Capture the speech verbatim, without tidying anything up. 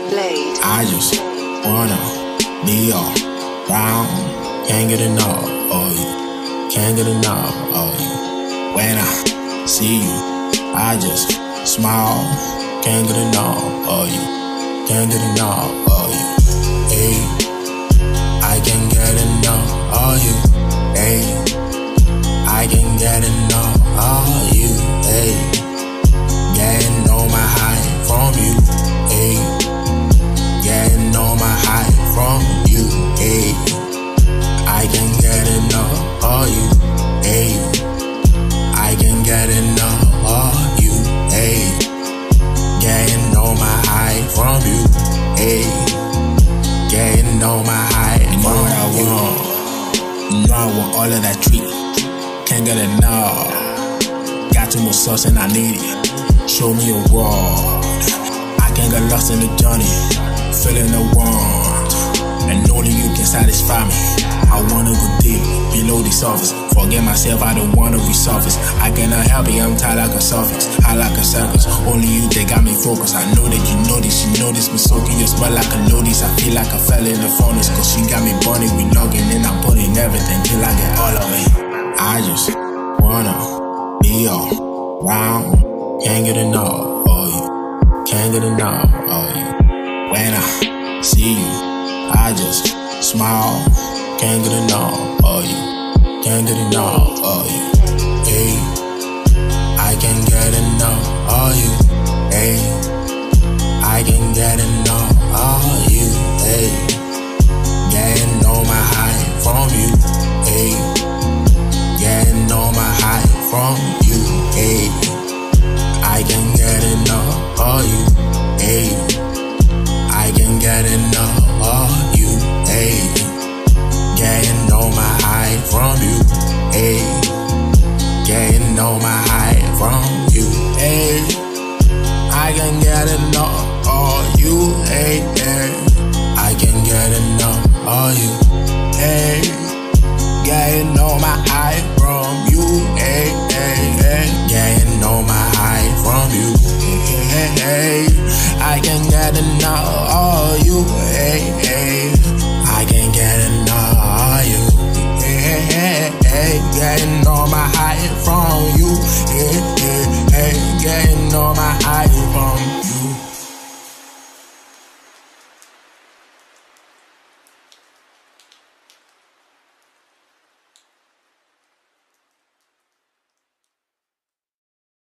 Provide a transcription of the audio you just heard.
I just wanna be all round. Can't get enough of you. Can't get enough of you. When I see you, I just smile. Can't get enough of you. Can't get enough of you. Hey, I can't get enough of you. Hey, I can't get enough of you. Hey, getting all my high from you. Hey, getting all my high from you. Hey, I can't get enough of you. Hey, I can't get enough of you. Hey, getting all my high from you. Hey, getting all my high from you. You know what I want. You know I want all of that treat. Can't get enough. Got too much sauce and I need it. Show me a world. I can't get lost in the journey. Feeling the warmth, and only you can satisfy me. I wanna go deep, below the surface. Forget myself, I don't wanna resurface. I cannot help it, I'm tired like a suffix. High like a circus, only you, they got me focused. I know that you know this, you know this. Me soaking your smell like a lotus. I feel like I fell in the furnace, cause she got me burning, we logging in. I'm putting everything till I get all of it. I just wanna be all round. Can't get enough of you. Can't get enough of you. When I see you, I just smile. Can't get enough of you. Can't get enough of you. Hey, I can't get enough of you. Hey, I can't get enough of you. Hey, getting all my high from you. Hey, getting all my high from you. Hey, I can't get enough of you. Hey, I can't get enough of you. Hey, getting all my high from you. Hey, getting all my high from you. Hey, I can't get enough of you. Hey, hey, I can't get enough of you. Hey, getting all my high from you. Hey, hey, hey, getting all my high from you. Hey, hey, hey.